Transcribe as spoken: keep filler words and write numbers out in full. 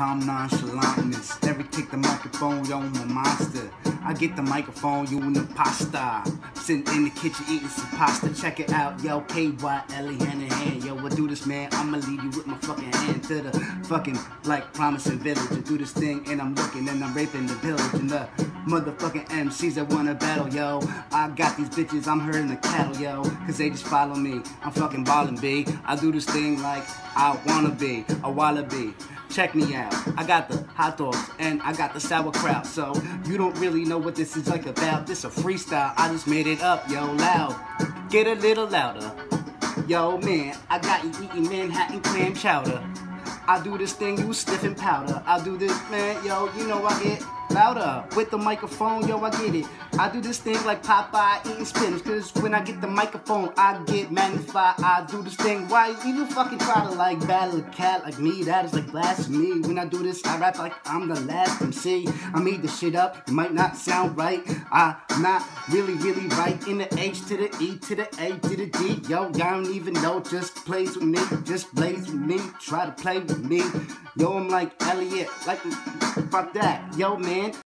calm nonchalantness. Every kick the microphone, yo, I'm a monster. I get the microphone, you an imposter. Sitting in the kitchen eating some pasta. Check it out, yo, K Y L E hand in hand. Yo, we'll do this, man. I'ma lead you with my fucking hand to the fucking, like, promising village. I do this thing and I'm looking and I'm raping the village. And the motherfucking M Cs that wanna battle, yo. I got these bitches, I'm herding the cattle, yo. Cause they just follow me. I'm fucking ballin', B. I do this thing like I wanna be, a wallaby. Check me out. I got the hot dogs and I got the sauerkraut. So you don't really know what this is like about. This a freestyle. I just made it up, yo, loud. Get a little louder. Yo, man, I got you eating Manhattan clam chowder. I do this thing, you sniffing powder. I do this, man, yo, you know I get louder with the microphone, yo, I get it. I do this thing like Popeye eating spinach, cause when I get the microphone, I get magnified. I do this thing, why you fucking try to like battle a cat like me? That is like blasphemy. When I do this, I rap like I'm the last M C. I made the shit up, it might not sound right. I'm not really, really right. In the H to the E to the A to the D. Yo, y'all don't even know, just plays with me, just plays with me, try to play with me. Yo, I'm like Elliot, like, fuck that. Yo, man.